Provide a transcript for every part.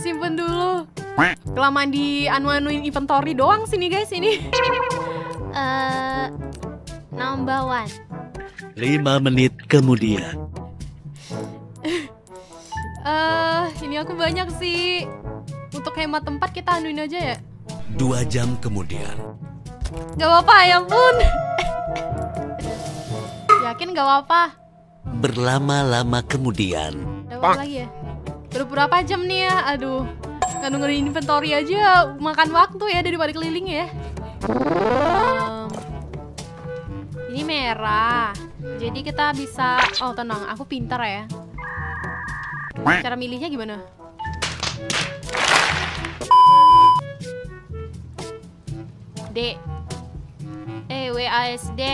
simpen dulu. Kelamaan di anu-anuin inventory doang sini guys ini. Number 1. 5 menit kemudian. Ini aku banyak sih. Untuk hemat tempat kita anuin aja ya. 2 jam kemudian. Gak apa-apa ya ampun. Yakin gak apa-apa? Berlama-lama kemudian. Dapat lagi ya? Udah berapa jam nih ya? Aduh, gak nungguin inventory aja makan waktu ya daripada keliling ya. Ini merah. Jadi kita bisa... Oh tenang, aku pintar ya. Cara milihnya gimana? D. WASD.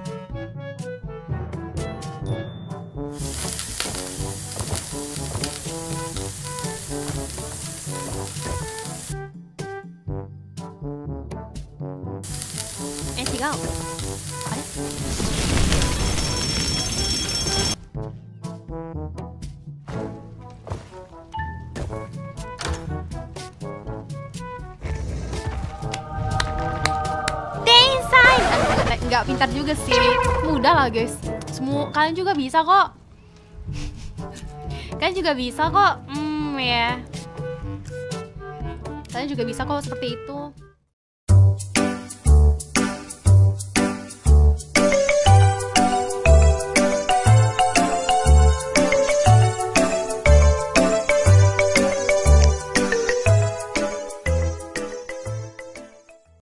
違う。あれ？Nggak pintar juga sih. Mudah lah guys. Semua kalian juga bisa kok. Kalian juga bisa kok. Ya. Kalian juga bisa kok seperti itu.